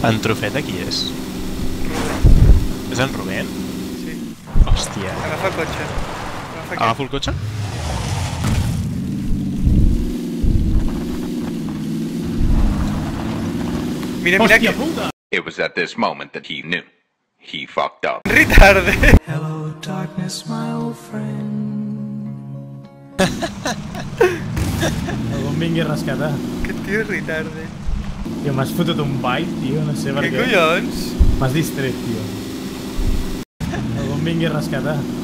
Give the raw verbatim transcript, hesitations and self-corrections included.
En Trofeta qui és? És en Rubén? Sí. Hòstia. Agafa el cotxe. Agafa aquest. Agafo el cotxe? Mira, mira Hòstia que... puta! It was at this moment that he knew. He fucked up. Ritarde. Hello, darkness, my old friend. Algú em vingui a rescatar. Que tio ritarde. Tio, m'has fotut un bite, tio, no sé per Què què. collons? M'has distret, tio. Algú em vingui a rescatar.